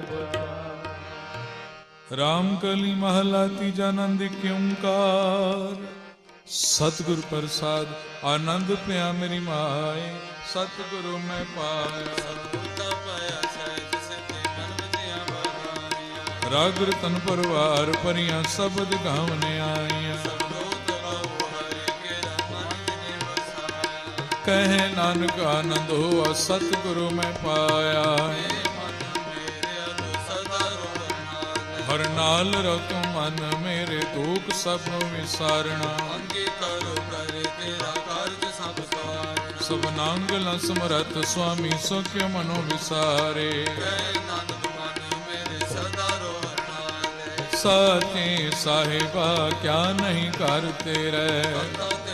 राम कली महला तीजा नंद क्योंकार सतगुरु प्रसाद आनंद पिया मेरी माए सतगुरु मैं पाया राग रतन परवार परियां सबद गावने आईया कहे नानक आनंद हुआ सतगुरु मैं पाया हर नाल रख मन मेरे दुख सब विसारना सब नांगल समरथ स्वामी सुख्य मनो विसारे साचे साहिबा क्या नहीं करते रहे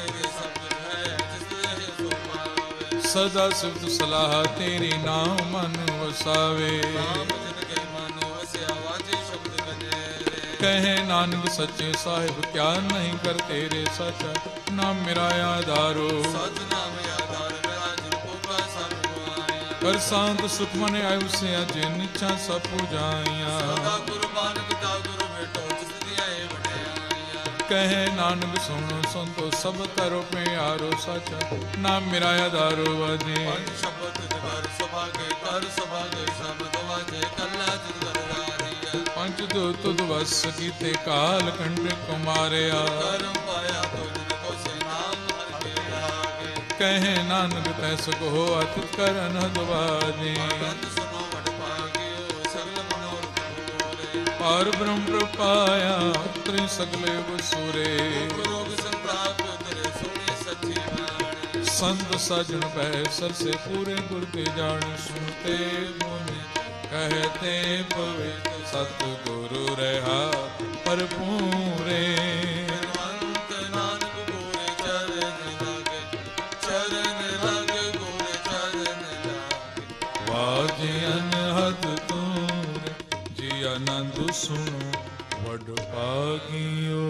सदा सिफ्त सलाह तेरी नाम मन वसावे कहे नानक सच्चे साहिब क्या नहीं कर तेरे सच नाम मेरा आधारो कर शांत सुख मन आयु से अजे निच्छा सब पूजाइया कहे नानक सुनो सुनतो सब करो प्यारो सच नाम मेरा आधारो वजे पंच दो तुद वस कीते काल कंड कुमारिया कहे नानक तैस को अतुत कर अनहदवाजी पार ब्रह्म प्रपाया उतरे सगले वसुरे संत सजन पैसर से पूरे गुर के जान सुनते मुनि कहते पवित्र सतगुरु रहा पर पूरे वाजे अनहद तूरे जी आनंद सुनो वड पागियो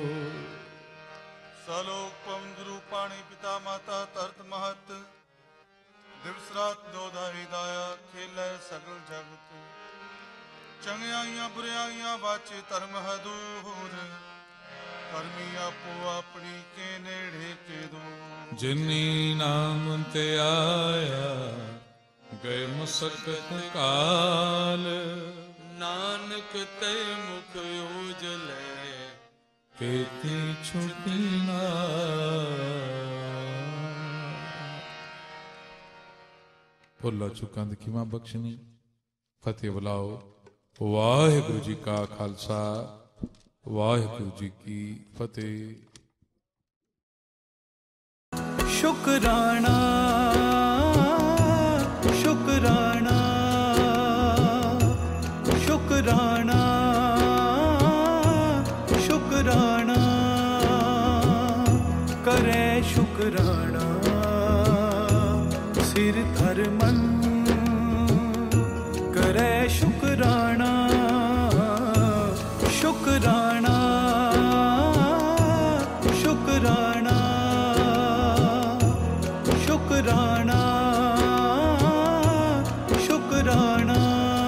सलोक पवन गुरु पाणी पिता माता तरत महत दिवस रात दो दाई दाया खेलै सगल जगत चंगियाइयां बुरियाइयां वाचे धर्म हदूर करमी आपो अपनी के नेड़े के दूर जिनी नाम ते आया गए मुसकत काल नानक ते मुख उजले केती छुटी ना ਭੁੱਲਾ ਚੁੱਕਾਂ ਦੀ ਖਿਮਾ ਬਖਸ਼ਣੀ ਫਤਿਹ ਬੁਲਾਓ ਵਾਹਿਗੁਰੂ ਜੀ ਕਾ ਖਾਲਸਾ ਵਾਹਿਗੁਰੂ ਜੀ ਕੀ ਫਤਿਹ। शुक्राना शुक्राना शुक्राना शुक्राना करे शुक्राना सिर धर मन करे शुक्राना शुक्राना शुक्राना शुक्राना शुक्राना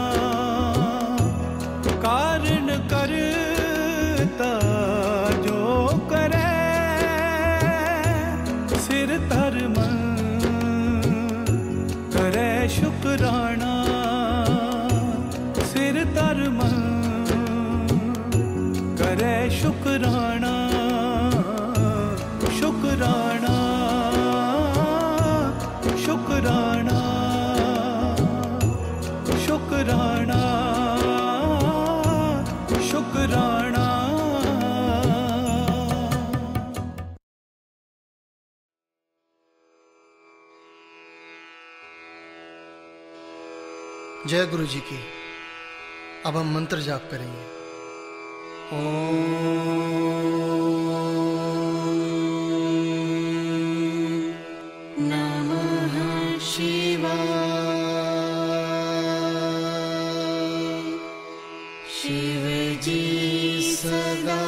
कारण करता जो करे सिर धर मन करे शुक्राना सिर धर मन करे शुक्राना शुक्राना शुक्राना शुक्राना शुक्राना। जय गुरु जी की। अब हम मंत्र जाप करेंगे। नमः शिवाय शिव जी सदा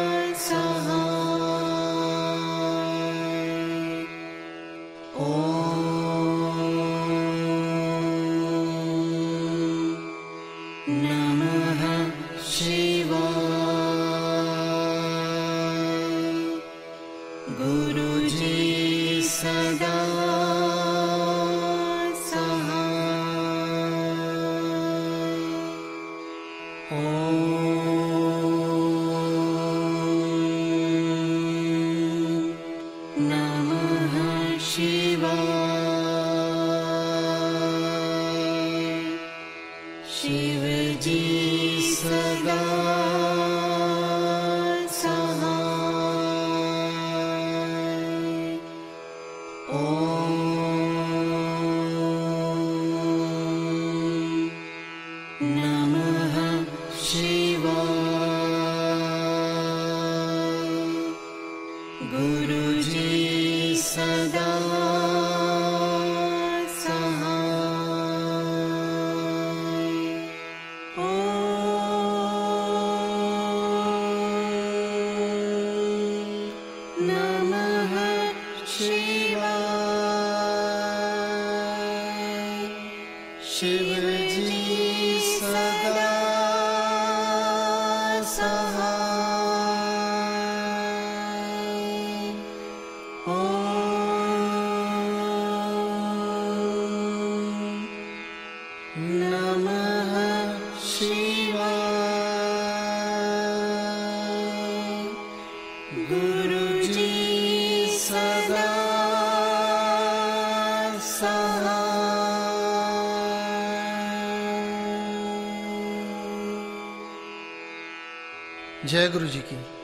Oh गुरु जी सदा जय गुरु जी की।